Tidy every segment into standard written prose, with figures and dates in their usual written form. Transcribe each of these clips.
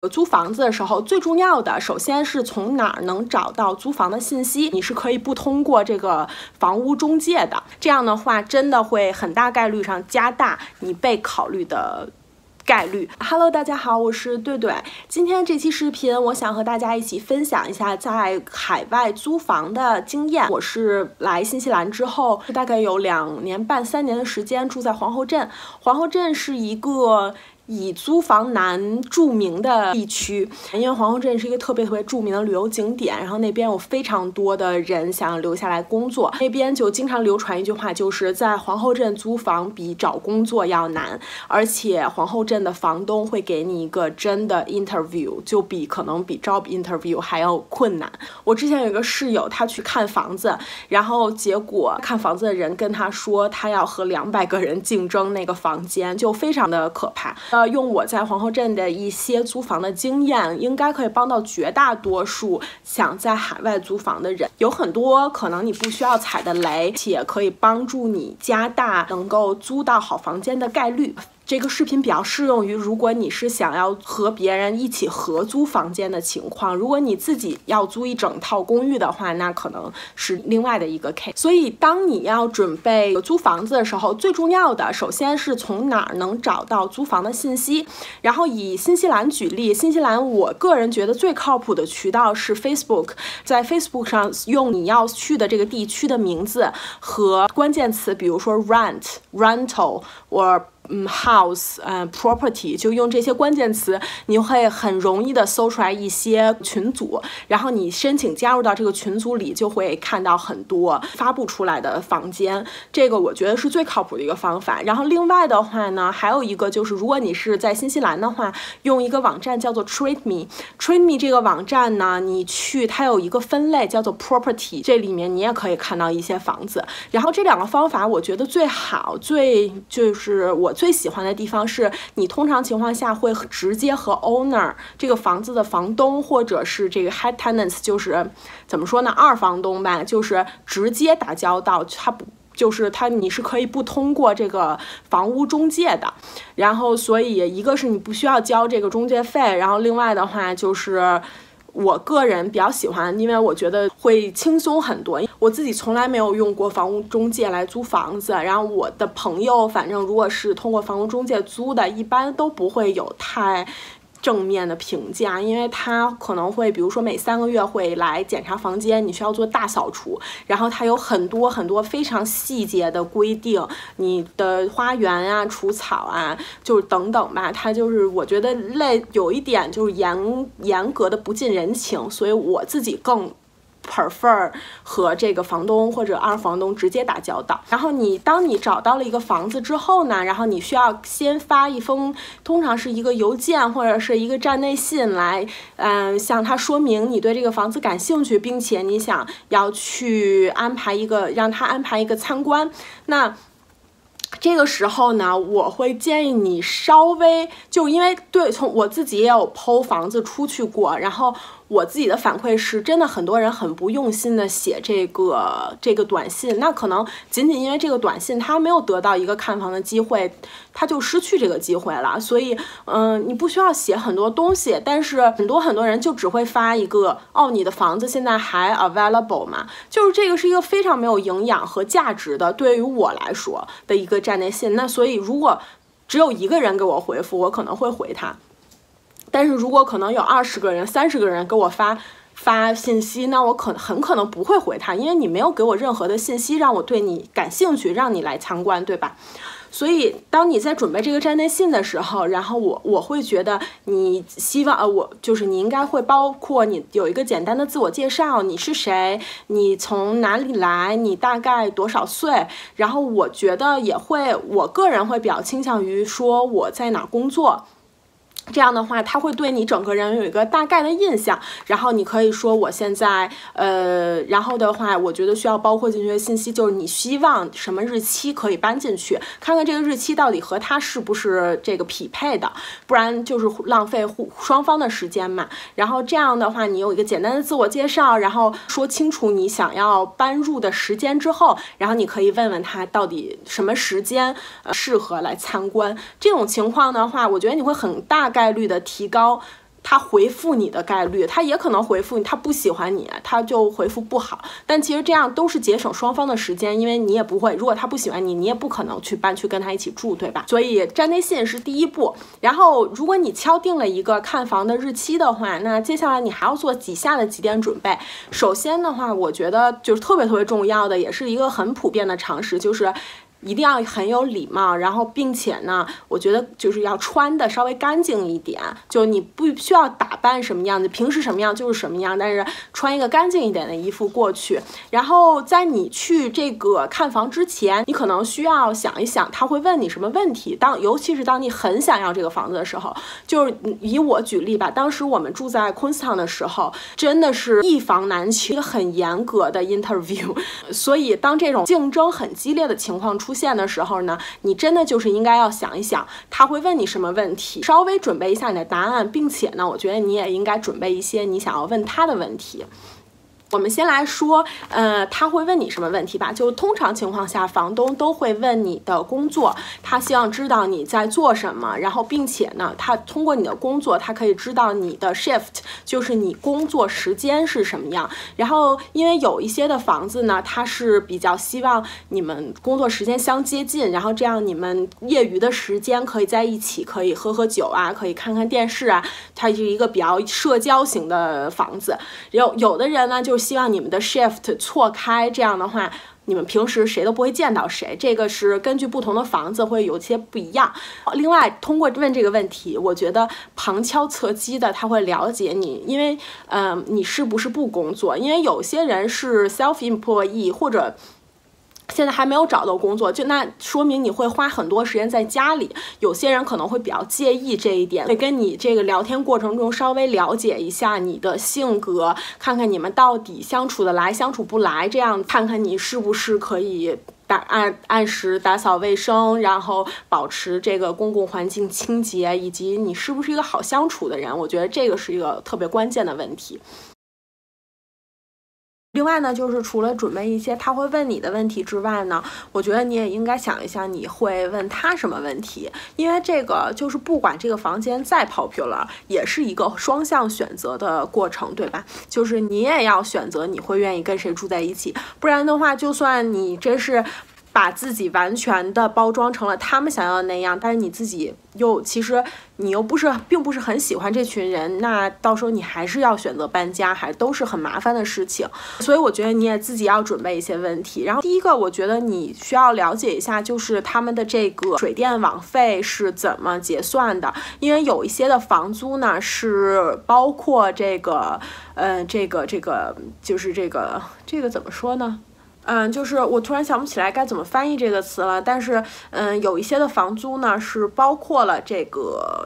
租房子的时候，最重要的首先是从哪儿能找到租房的信息，你是可以不通过这个房屋中介的。这样的话，真的会很大概率上加大你被考虑的概率。Hello， 大家好，我是对对。今天这期视频，我想和大家一起分享一下在海外租房的经验。我是来新西兰之后，大概有2年半、3年的时间住在皇后镇。皇后镇是一个以租房难著名的地区，因为皇后镇是一个特别著名的旅游景点，然后那边有非常多的人想要留下来工作，那边就经常流传一句话，就是在皇后镇租房比找工作要难，而且皇后镇的房东会给你一个真的 interview， 就可能比 job interview 还要困难。我之前有一个室友，他去看房子，然后结果看房子的人跟他说，他要和200个人竞争那个房间，就非常的可怕。用我在皇后镇的一些租房的经验，应该可以帮到绝大多数想在海外租房的人。有很多可能你不需要踩的雷，且可以帮助你加大能够租到好房间的概率。这个视频比较适用于如果你是想要和别人一起合租房间的情况，如果你自己要租一整套公寓的话，那可能是另外的一个 case。 所以当你要准备租房子的时候，最重要的首先是从哪儿能找到租房的信息。然后以新西兰举例，新西兰我个人觉得最靠谱的渠道是 Facebook， 在 Facebook 上用你要去的这个地区的名字和关键词，比如说 rental 或house property， 就用这些关键词，你会很容易的搜出来一些群组，然后你申请加入到这个群组里，就会看到很多发布出来的房间。这个我觉得是最靠谱的一个方法。然后另外的话呢，还有一个就是如果你是在新西兰的话，用一个网站叫做 Trade Me 这个网站呢，你去它有一个分类叫做 property， 这里面你也可以看到一些房子。然后这2个方法我觉得最好，就是我最喜欢的地方是，你通常情况下会直接和 owner 这个房子的房东，或者是这个 head tenants， 就是怎么说呢，二房东吧，就是直接打交道。你是可以不通过这个房屋中介的。然后所以一个是你不需要交这个中介费，然后另外的话就是我个人比较喜欢，因为我觉得会轻松很多。我自己从来没有用过房屋中介来租房子，然后我的朋友反正如果是通过房屋中介租的，一般都不会有太正面的评价，因为他可能会比如说每3个月会来检查房间，你需要做大扫除，然后他有很多非常细节的规定，你的花园啊、除草啊，就是等等吧，他就是我觉得有一点就是严格的不近人情，所以我自己更prefer 和这个房东或者二房东直接打交道。然后当你找到了一个房子之后呢，然后你需要先发一封，通常是一个邮件或者是一个站内信来向他说明你对这个房子感兴趣，并且你想要去让他安排一个参观。那这个时候呢，我会建议你稍微因为从我自己也有剖房子出去过，然后我自己的反馈是真的很多人很不用心的写这个短信，那可能仅因为这个短信他没有得到一个看房的机会，他就失去这个机会了。所以你不需要写很多东西，但是很多人就只会发一个你的房子现在还 available 吗？就是这个是一个非常没有营养和价值的，对于我来说的一个站内信。那所以如果只有1个人给我回复，我可能会回他，但是如果可能有20个人、30个人给我发信息，那我很可能不会回他，因为你没有给我任何的信息让我对你感兴趣，让你来参观，对吧？所以当你在准备这个站内信的时候，然后我会觉得你希望你应该会包括你有一个简单的自我介绍，你是谁，你从哪里来，你大概多少岁，然后我觉得我个人会比较倾向于说我在哪工作。这样的话他会对你整个人有一个大概的印象，然后你可以说我现在然后的话我觉得需要包括进去的信息就是你希望什么日期可以搬进去，看看这个日期到底和他是不是这个匹配的，不然就是浪费双方的时间嘛。然后这样的话你有一个简单的自我介绍，然后说清楚你想要搬入的时间之后，然后你可以问问他到底什么时间适合来参观。这种情况的话我觉得你会很大概率的提高他回复你的概率，他也可能回复你，他不喜欢你，他就回复不好。但其实这样都是节省双方的时间，因为你也不会，如果他不喜欢你，你也不可能去搬去跟他一起住，对吧？所以站内信是第一步。然后，如果你敲定了一个看房的日期的话，那接下来你还要做以下的几点准备。首先的话，我觉得就是特别重要的，也是一个很普遍的常识，就是一定要很有礼貌，然后并且呢，我觉得就是要穿的稍微干净一点，就你不需要打扮什么样子，平时什么样就是什么样，但是穿一个干净一点的衣服过去。然后在你去这个看房之前，你可能需要想一想他会问你什么问题。尤其是当你很想要这个房子的时候，就是以我举例吧，当时我们住在昆斯坦的时候，真的是一房难求，一个很严格的 interview， 所以当这种竞争很激烈的情况出现的时候呢，你真的就是应该要想一想他会问你什么问题，稍微准备一下你的答案，并且呢，我觉得你也应该准备一些你想要问他的问题。我们先来说，他会问你什么问题吧？就通常情况下，房东都会问你的工作，他希望知道你在做什么，然后并且呢，他通过你的工作，他可以知道你的 shift， 就是你工作时间是什么样。然后，因为有一些的房子呢，它是比较希望你们工作时间相接近，然后这样你们业余的时间可以在一起，可以喝酒啊，可以看看电视啊，它是一个比较社交型的房子。有的人呢，就希望你们的 shift 错开，这样的话你们平时谁都不会见到谁，这个是根据不同的房子会有些不一样。另外通过问这个问题，我觉得旁敲侧击的他会了解你，因为你是不是不工作，因为有些人是 self employee 或者现在还没有找到工作，就那说明你会花很多时间在家里。有些人可能会比较介意这一点，会跟你这个聊天过程中稍微了解一下你的性格，看看你们到底相处得来相处不来，这样看看你是不是可以按时打扫卫生，然后保持这个公共环境清洁，以及你是不是一个好相处的人。我觉得这个是一个特别关键的问题。另外呢，就是除了准备一些他会问你的问题之外呢，我觉得你也应该想一下你会问他什么问题，因为这个就是不管这个房间再 popular， 也是一个双向选择的过程，对吧？就是你也要选择你会愿意跟谁住在一起，不然的话，就算你真是把自己完全的包装成了他们想要的那样，但是你自己其实你又并不是很喜欢这群人，那到时候你还是要选择搬家，还都是很麻烦的事情。所以我觉得你也自己要准备一些问题。然后第一个，我觉得你需要了解一下，就是他们的这个水电网费是怎么结算的，因为有一些的房租呢是包括这个就是这个怎么说呢？就是我突然想不起来该怎么翻译这个词了，但是有一些的房租呢是包括了这个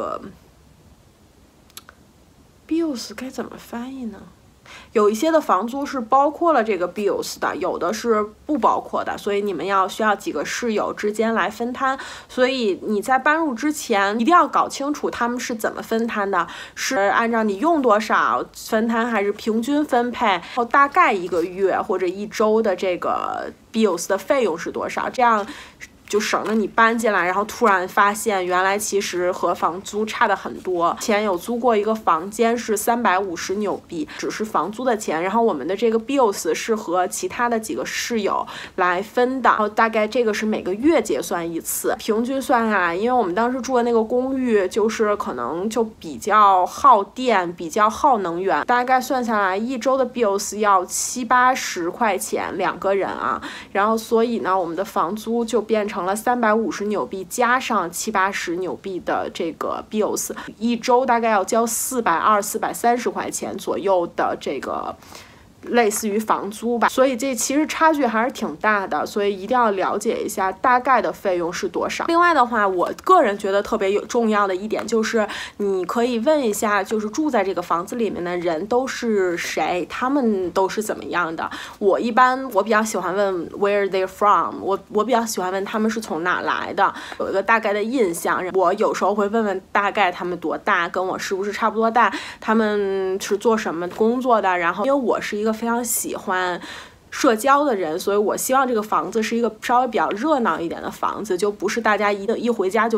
bills 该怎么翻译呢？有一些的房租是包括了这个 bills 的，有的是不包括的，所以你们需要几个室友之间来分摊。所以你在搬入之前一定要搞清楚他们是怎么分摊的，是按照你用多少分摊，还是平均分配，然后大概一个月或者一周的这个 bills 的费用是多少，这样就省得你搬进来，然后突然发现原来其实和房租差的很多。前有租过一个房间是350纽币，只是房租的钱，然后我们的这个 bills 是和其他的几个室友来分的，然后大概这个是每个月结算一次，平均算下来，因为我们当时住的那个公寓就是可能就比较耗电，比较耗能源，大概算下来一周的 bills 要70-80块钱2个人啊，然后所以呢我们的房租就变成了350纽币加上70-80纽币的这个 bills， 一周大概要交420-430块钱左右的这个类似于房租吧，所以这其实差距还是挺大的，所以一定要了解一下大概的费用是多少。另外的话，我个人觉得特别重要的一点就是你可以问一下，就是住在这个房子里面的人都是谁，他们都是怎么样的。我比较喜欢问 where they're from， 我比较喜欢问他们是从哪来的，有一个大概的印象。我有时候会问问大概他们多大，跟我是不是差不多大，他们是做什么工作的，然后因为我是一个非常喜欢社交的人，所以我希望这个房子是一个稍微比较热闹一点的房子，就不是大家一回家就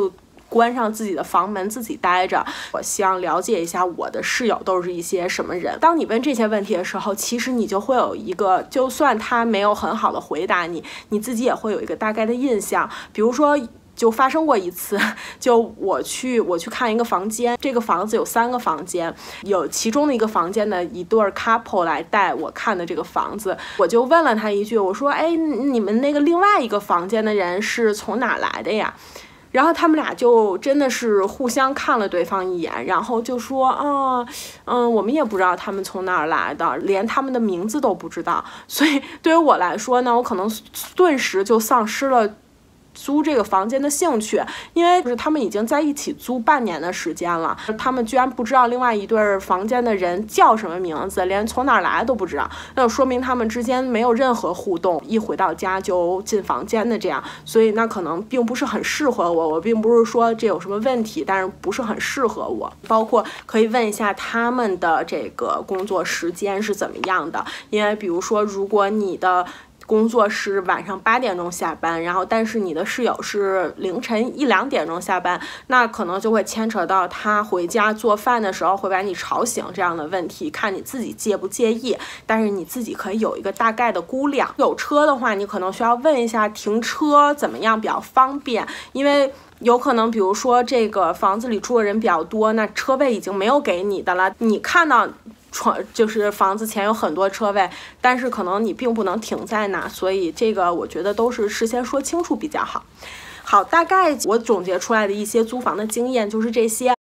关上自己的房门自己待着。我希望了解一下我的室友都是一些什么人。当你问这些问题的时候，其实你就会有一个，就算他没有很好的回答你，你自己也会有一个大概的印象。比如说就发生过一次，就我去看一个房间，这个房子有3个房间，有其中的一个房间的一对 couple 来带我看的这个房子，我就问了他一句，我说，哎，你们那个另外一个房间的人是从哪来的呀？然后他们俩就真的是互相看了对方一眼，然后就说我们也不知道他们从哪儿来的，连他们的名字都不知道。所以对于我来说呢，我可能顿时就丧失了租这个房间的兴趣，因为就是他们已经在一起租半年的时间了，他们居然不知道另外一对房间的人叫什么名字，连从哪儿来都不知道，那就说明他们之间没有任何互动，一回到家就进房间的这样，所以那可能并不是很适合我。我并不是说这有什么问题，但是不是很适合我。包括可以问一下他们的这个工作时间是怎么样的，因为比如说如果你的工作是晚上8点钟下班，然后但是你的室友是凌晨1、2点钟下班，那可能就会牵扯到他回家做饭的时候会把你吵醒这样的问题，看你自己介不介意，但是你自己可以有一个大概的估量。有车的话，你可能需要问一下停车怎么样比较方便，因为有可能比如说这个房子里住的人比较多，那车位已经没有给你的了，你看到就是房子前有很多车位，但是可能你并不能停在那，所以这个我觉得都是事先说清楚比较好。好，大概我总结出来的一些租房的经验就是这些。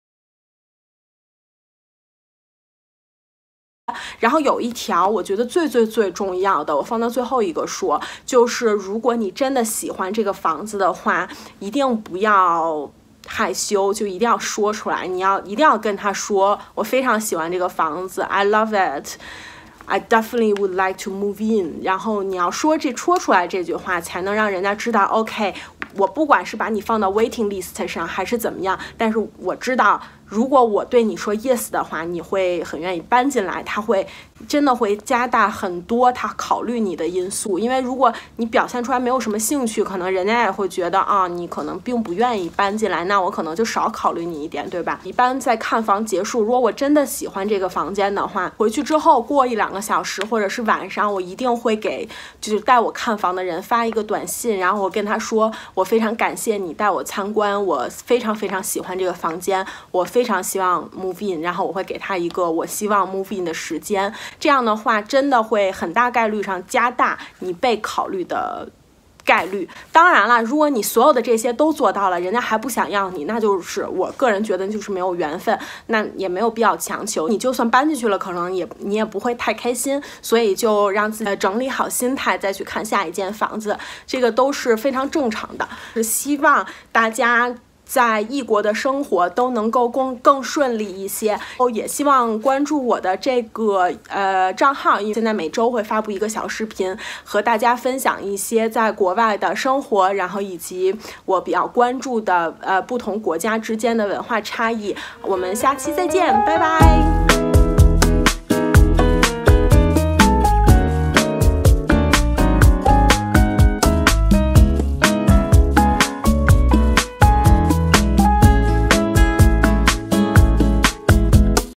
然后有一条我觉得最重要的，我放到最后一个说，就是如果你真的喜欢这个房子的话，一定不要害羞，就一定要说出来，一定要跟他说，我非常喜欢这个房子 ，I love it。I definitely would like to move in。然后你要说出来这句话，才能让人家知道 ，OK， 我不管是把你放到 waiting list 上还是怎么样，但是我知道，如果我对你说 yes 的话，你会很愿意搬进来，他会真的会加大很多他考虑你的因素。因为如果你表现出来没有什么兴趣，可能人家也会觉得你可能并不愿意搬进来，那我可能就少考虑你一点，对吧？一般在看房结束，如果我真的喜欢这个房间的话，回去之后过1、2个小时或者是晚上，我一定会给就是带我看房的人发一个短信，然后我跟他说，我非常感谢你带我参观，我非常喜欢这个房间，我非常希望 move in， 然后我会给他一个我希望 move in 的时间。这样的话真的会很大概率上加大你被考虑的概率。当然了，如果你所有的这些都做到了，人家还不想要你，那就是我个人觉得就是没有缘分，那也没有必要强求。你就算搬进去了，可能你也不会太开心，所以就让自己整理好心态再去看下一间房子，这个都是非常正常的。是希望大家在异国的生活都能够更顺利一些，也希望关注我的这个账号，因为现在每周会发布一个小视频，和大家分享一些在国外的生活，然后以及我比较关注的不同国家之间的文化差异。我们下期再见，拜拜。